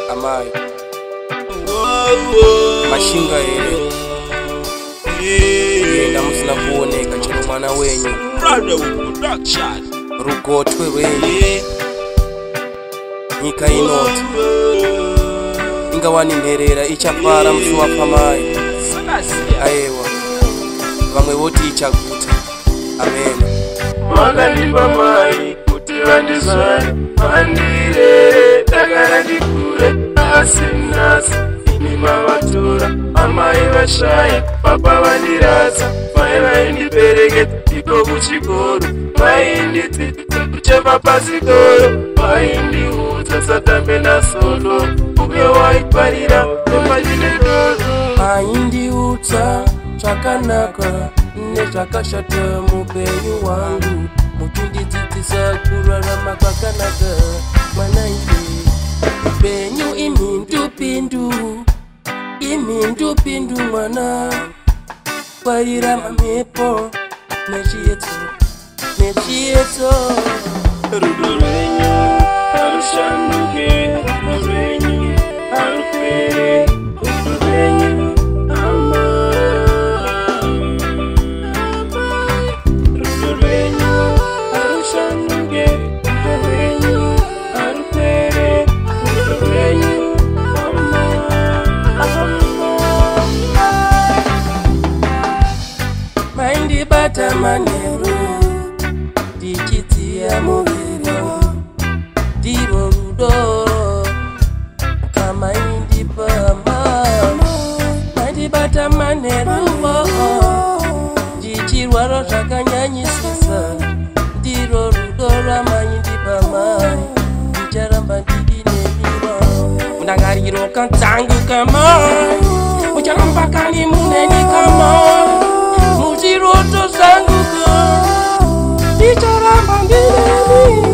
Amai mashinga ere yenda musina kuoneka chero mwana wenyu rugotwe wenyu nyika inoti ingawani nherera ichapara musi wapamai aiwa vamwe voti ichaguta. Amen. Makandipa mai kuti vandizvare vandire ndagara ndikure asi nhasi ini mavatora amai vashaya papa vandiratsa mai vaindibereketa iko kuchikoro vaindidzidzisa kuchema pasikoro vaindiudza satambe nasolo uye waiparira nemachinedoro vaindiudza zvakanaka nezvakashata mupenyu wangu muchindidzidzisa kurarama kwakanaka. Mwana iye upenyu imhindupindu mwana kwarira mamhepo nechiedzo rudo rwenyu harushanduke rudo rwenyu harupere rudo rwenyu maindibata manheru ndichidziya muvero ndiro rudo kamaindipa maindibata manheruvo ndichirwara zvakanyanyisisa ndiro rudo ramaindipa mai ndicharamba ndidinemiwa mundangariro kanzangu kamai mucharamba kani muneni kamai muchiroto zvangu ndicharamba ndinemi.